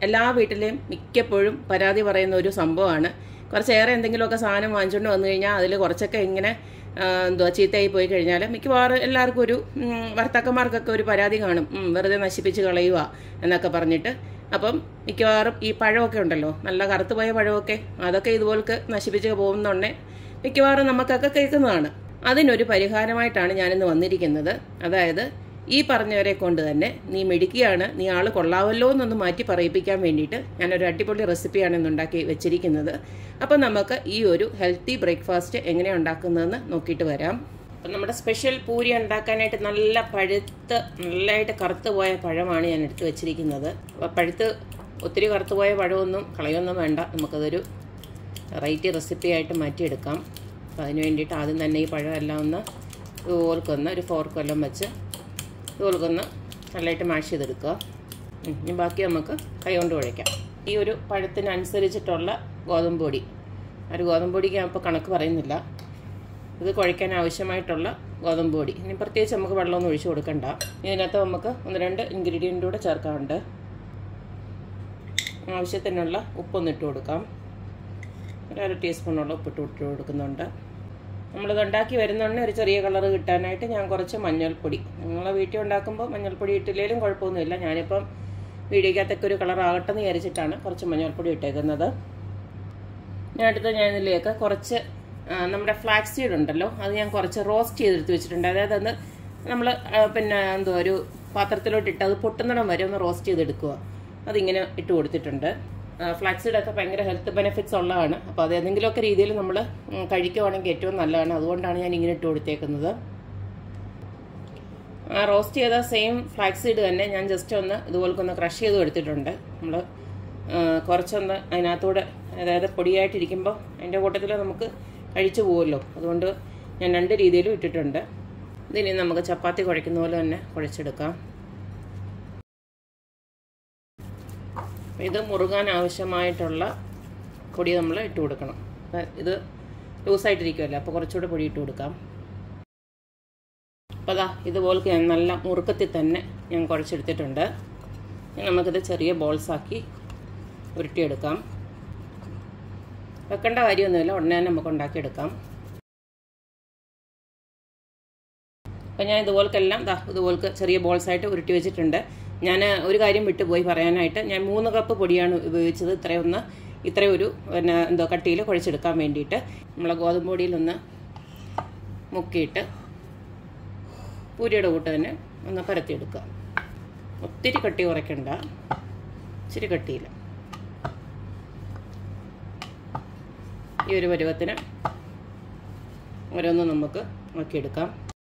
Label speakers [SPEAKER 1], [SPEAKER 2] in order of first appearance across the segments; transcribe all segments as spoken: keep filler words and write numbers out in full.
[SPEAKER 1] എല്ലാ വീട്ടിലെയും മിക്കപ്പോഴും പരാതി പറയുന്ന ഒരു സംഭവമാണ്. കുറച്ചേറെ എന്തെങ്കിലുമൊക്കെ സാധനം വാങ്ങിച്ചുകൊണ്ട് വന്നു കഴിഞ്ഞാൽ അതിൽ കുറച്ചൊക്കെ ഇങ്ങനെ എന്തുവാ ചീത്തയായി പോയി കഴിഞ്ഞാൽ മിക്കവാറും എല്ലാവർക്കും ഒരു ഭർത്താക്കന്മാർക്കൊക്കെ ഒരു പരാതി കാണും, വെറുതെ നശിപ്പിച്ച് കളയുക എന്നൊക്കെ പറഞ്ഞിട്ട്. അപ്പം മിക്കവാറും ഈ പഴമൊക്കെ ഉണ്ടല്ലോ, നല്ല കറുത്തുപോയ പഴമൊക്കെ, അതൊക്കെ ഇതുപോലൊക്കെ നശിപ്പിച്ച് പോകുന്നുണ്ടേ മിക്കവാറും നമുക്കൊക്കെ കേൾക്കുന്നതാണ്. അതിനൊരു പരിഹാരമായിട്ടാണ് ഞാനിന്ന് വന്നിരിക്കുന്നത്. അതായത് ഈ പറഞ്ഞവരെ കൊണ്ട് തന്നെ നീ മിടുക്കിയാണ്, നീ ആൾ കൊള്ളാവല്ലോ എന്നൊന്ന് മാറ്റി പറയിപ്പിക്കാൻ വേണ്ടിയിട്ട് ഞാനൊരു അടിപൊളി റെസിപ്പിയാണ് ഇന്ന് ഉണ്ടാക്കി വെച്ചിരിക്കുന്നത്. അപ്പം നമുക്ക് ഈ ഒരു ഹെൽത്തി ബ്രേക്ക്ഫാസ്റ്റ് എങ്ങനെയാണ് ഉണ്ടാക്കുന്നതെന്ന് നോക്കിയിട്ട് വരാം. അപ്പം നമ്മുടെ സ്പെഷ്യൽ പൂരി ഉണ്ടാക്കാനായിട്ട് നല്ല പഴുത്ത് നല്ലതായിട്ട് കറുത്ത് പോയ പഴമാണ് ഞാൻ എടുത്ത് വെച്ചിരിക്കുന്നത്. അപ്പോൾ പഴുത്ത് ഒത്തിരി കറുത്ത് പോയ പഴമൊന്നും കളയൊന്നും വേണ്ട, നമുക്കതൊരു വെറൈറ്റി റെസിപ്പിയായിട്ട് മാറ്റിയെടുക്കാം. അപ്പോൾ അതിന് വേണ്ടിയിട്ട് ആദ്യം തന്നെ ഈ പഴമെല്ലാം ഒന്ന് ഇതുപോൽക്കൊന്ന് ഒരു ഫോർക്കെല്ലാം വെച്ച് ഇതുപോൽക്കൊന്ന് നല്ലതായിട്ട് മാഷ് ചെയ്തെടുക്കുക. ഇനി ബാക്കി നമുക്ക് കൈ കൊണ്ട് കുഴയ്ക്കാം. ഈ ഒരു പഴത്തിനനുസരിച്ചിട്ടുള്ള ഗോതമ്പ് പൊടി, ഒരു ഗോതമ്പ് പൊടിക്ക് ഞാൻ ഇപ്പോൾ കണക്ക് പറയുന്നില്ല, ഇത് കുഴയ്ക്കാൻ ആവശ്യമായിട്ടുള്ള ഗോതമ്പ് പൊടി. ഇനി പ്രത്യേകിച്ച് നമുക്ക് വെള്ളമൊന്നും ഒഴിച്ചു കൊടുക്കണ്ട. ഇതിനകത്ത് നമുക്ക് ഒന്ന് രണ്ട് ഇൻഗ്രീഡിയൻ്റ് കൂടെ ചേർക്കാറുണ്ട്. ആവശ്യത്തിനുള്ള ഉപ്പൊന്ന് ഇട്ട് കൊടുക്കാം. ഒരു അര ടീസ്പൂണുള്ള ഉപ്പിട്ട് ഇട്ട് കൊടുക്കുന്നുണ്ട്. നമ്മളിത് ഉണ്ടാക്കി വരുന്നുണ്ട് ഒരു ചെറിയ കളർ കിട്ടാനായിട്ട് ഞാൻ കുറച്ച് മഞ്ഞൾപ്പൊടി, നിങ്ങളെ വീട്ടിൽ ഉണ്ടാക്കുമ്പോൾ മഞ്ഞൾപ്പൊടി ഇട്ടില്ലെങ്കിലും കുഴപ്പമൊന്നുമില്ല. ഞാനിപ്പം വീഡിയോക്കകത്തൊക്കെ ഒരു കളർ ആകട്ടെ എന്ന് വിചാരിച്ചിട്ടാണ് കുറച്ച് മഞ്ഞൾപ്പൊടി ഇട്ടേക്കുന്നത്. ഞാൻ അടുത്ത് ഞാൻ ഇതിലേക്ക് കുറച്ച് നമ്മുടെ ഫ്ലാക്സ് സീഡ് ഉണ്ടല്ലോ, അത് ഞാൻ കുറച്ച് റോസ്റ്റ് ചെയ്തെടുത്ത് വെച്ചിട്ടുണ്ട്. അതായത് അത് നമ്മൾ പിന്നെ എന്തോ ഒരു പാത്രത്തിലോട്ട് ഇട്ട് അത് പൊട്ടുന്നിടം വരെ ഒന്ന് റോസ്റ്റ് ചെയ്തെടുക്കുക. അതിങ്ങനെ ഇട്ട് കൊടുത്തിട്ടുണ്ട്. ഫ്ലാക്സ് സീഡൊക്കെ ഭയങ്കര ഹെൽത്ത് ബെനിഫിറ്റ്സ് ഉള്ളതാണ്. അപ്പോൾ അത് ഏതെങ്കിലുമൊക്കെ രീതിയിൽ നമ്മൾ കഴിക്കുവാണെങ്കിൽ ഏറ്റവും നല്ലതാണ്. അതുകൊണ്ടാണ് ഞാൻ ഇങ്ങനെ ഇട്ട് കൊടുത്തേക്കുന്നത്. ആ റോസ്റ്റ് ചെയ്ത സെയിം ഫ്ലാക്സ് സീഡ് തന്നെ ഞാൻ ജസ്റ്റ് ഒന്ന് ഇതുപോലൊക്കെ ക്രഷ് ചെയ്ത് എടുത്തിട്ടുണ്ട്. നമ്മൾ കുറച്ചൊന്ന് അതിനകത്തൂടെ, അതായത് പൊടിയായിട്ടിരിക്കുമ്പോൾ അതിൻ്റെ കൂട്ടത്തിൽ നമുക്ക് കഴിച്ചു പോകുമല്ലോ, അതുകൊണ്ട് ഞാൻ രണ്ട് രീതിയിലും ഇട്ടിട്ടുണ്ട്. ഇതിനി നമുക്ക് ചപ്പാത്തി കുഴയ്ക്കുന്ന പോലെ തന്നെ കുഴച്ചെടുക്കാം. ഇത് മുറുകാൻ ആവശ്യമായിട്ടുള്ള പൊടി നമ്മൾ ഇട്ട് കൊടുക്കണം. ഇത് ലൂസായിട്ടിരിക്കുമല്ലോ, അപ്പോൾ കുറച്ചുകൂടെ പൊടി ഇട്ട് കൊടുക്കാം. അപ്പോൾ അതാ ഇതുപോലെ ഞാൻ നല്ല മുറുക്കത്തിൽ തന്നെ ഞാൻ കുഴച്ചെടുത്തിട്ടുണ്ട്. നമുക്കിത് ചെറിയ ബോൾസാക്കി ഉരുട്ടിയെടുക്കാം. വെക്കേണ്ട കാര്യമൊന്നുമില്ല, ഉടനെ തന്നെ നമുക്ക് ഉണ്ടാക്കിയെടുക്കാം. അപ്പോൾ ഞാൻ ഇതുപോലെക്കെല്ലാം ദാ ഇതുപോലക്ക് ചെറിയ ബോൾസായിട്ട് ഉരുട്ടി വെച്ചിട്ടുണ്ട്. ഞാൻ ഒരു കാര്യം വിട്ടുപോയി പറയാനായിട്ട്, ഞാൻ മൂന്ന് കപ്പ് പൊടിയാണ് ഉപയോഗിച്ചത്. ഇത്രയൊന്ന് ഇത്രയൊരു പിന്നെ എന്തോ കട്ടിയിൽ കുഴച്ചെടുക്കാൻ വേണ്ടിയിട്ട്. നമ്മളെ ഗോതമ്പ് പൊടിയിലൊന്ന് മുക്കിയിട്ട് പൂരിയുടെ കൂട്ട് തന്നെ ഒന്ന് പരത്തിയെടുക്കുക. ഒത്തിരി കട്ടി കുറയ്ക്കണ്ട, ഇച്ചിരി കട്ടിയില്ല. ഈ ഒരു പരുവത്തിന് ഓരോന്നും നമുക്ക് ആക്കിയെടുക്കാം.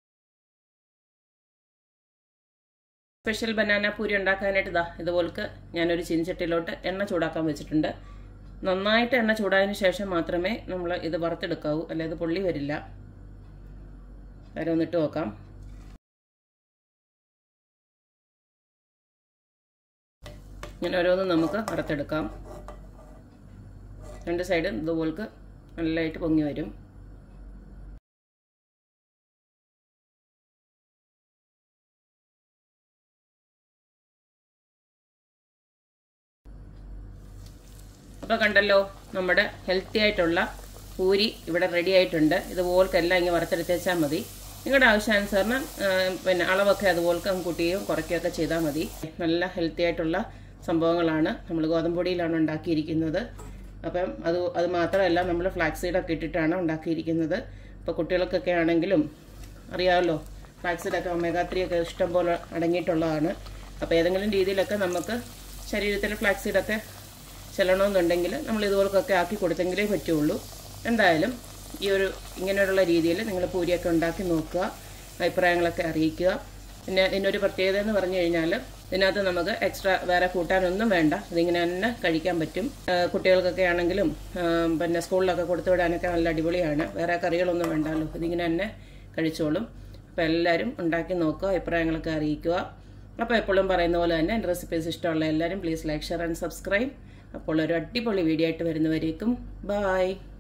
[SPEAKER 1] സ്പെഷ്യൽ ബനാന പൂരി ഉണ്ടാക്കാനായിട്ട് ഇതാ ഇതുപോലക്ക് ഞാനൊരു ചീനച്ചട്ടിയിലോട്ട് എണ്ണ ചൂടാക്കാൻ വെച്ചിട്ടുണ്ട്. നന്നായിട്ട് എണ്ണ ചൂടായതിന് ശേഷം മാത്രമേ നമ്മൾ ഇത് വറുത്തെടുക്കാവൂ, അല്ലെ ഇത് പൊള്ളി വരില്ല. വേറെ ഒന്നിട്ട് നോക്കാം. ഇങ്ങനെ ഓരോന്നും നമുക്ക് വറുത്തെടുക്കാം. രണ്ട് സൈഡും ഇതുപോലക്ക് നല്ലതായിട്ട് പൊങ്ങി വരും. അപ്പോൾ കണ്ടല്ലോ, നമ്മുടെ ഹെൽത്തി ആയിട്ടുള്ള പൂരി ഇവിടെ റെഡി ആയിട്ടുണ്ട്. ഇതുപോലെക്കെല്ലാം ഇങ്ങനെ വറുത്തെടുത്ത് വെച്ചാൽ മതി. നിങ്ങളുടെ ആവശ്യാനുസരണം പിന്നെ അളവൊക്കെ അതുപോലെ കൂട്ടുകയും കുറയ്ക്കുകയൊക്കെ ചെയ്താൽ മതി. നല്ല ഹെൽത്തി ആയിട്ടുള്ള സംഭവങ്ങളാണ്. നമ്മൾ ഗോതമ്പ് പൊടിയിലാണ് ഉണ്ടാക്കിയിരിക്കുന്നത്. അപ്പം അത് അത് മാത്രമല്ല, നമ്മൾ ഫ്ലാക്സ് സീഡൊക്കെ ഇട്ടിട്ടാണ് ഉണ്ടാക്കിയിരിക്കുന്നത്. ഇപ്പോൾ കുട്ടികൾക്കൊക്കെ ആണെങ്കിലും അറിയാമല്ലോ, ഫ്ലാക്സ് സീഡൊക്കെ ഒമേഗ ത്രീ ഒക്കെ ഇഷ്ടം പോലെ അടങ്ങിയിട്ടുള്ളതാണ്. അപ്പോൾ ഏതെങ്കിലും രീതിയിലൊക്കെ നമുക്ക് ശരീരത്തിൽ ഫ്ലാക്സ് സീഡൊക്കെ ചെല്ലണമെന്നുണ്ടെങ്കിൽ നമ്മൾ ഇതുപോലൊക്കെ ആക്കി കൊടുത്തെങ്കിലേ പറ്റുള്ളൂ. എന്തായാലും ഈ ഒരു ഇങ്ങനെയുള്ള രീതിയിൽ നിങ്ങൾ പൂരിയൊക്കെ ഉണ്ടാക്കി നോക്കുക, അഭിപ്രായങ്ങളൊക്കെ അറിയിക്കുക. പിന്നെ ഇതിനൊരു പ്രത്യേകത എന്ന് പറഞ്ഞു കഴിഞ്ഞാൽ ഇതിനകത്ത് നമുക്ക് എക്സ്ട്രാ വേറെ കൂട്ടാനൊന്നും വേണ്ട. ഇതിങ്ങനെ തന്നെ കഴിക്കാൻ പറ്റും. കുട്ടികൾക്കൊക്കെ ആണെങ്കിലും പിന്നെ സ്കൂളിലൊക്കെ കൊടുത്തു വിടാനൊക്കെ നല്ല അടിപൊളിയാണ്. വേറെ കറികളൊന്നും വേണ്ടല്ലോ, ഇതിങ്ങനെ തന്നെ കഴിച്ചോളും. അപ്പോൾ എല്ലാവരും ഉണ്ടാക്കി നോക്കുക, അഭിപ്രായങ്ങളൊക്കെ അറിയിക്കുക. അപ്പോൾ എപ്പോഴും പറയുന്ന പോലെ തന്നെ എൻ്റെ റെസിപ്പീസ് ഇഷ്ടമുള്ള എല്ലാവരും please like, share and subscribe. അപ്പോൾ ഒരു അടിപൊളി വീഡിയോ ആയിട്ട് വരുന്നവരേക്കും ബായ്.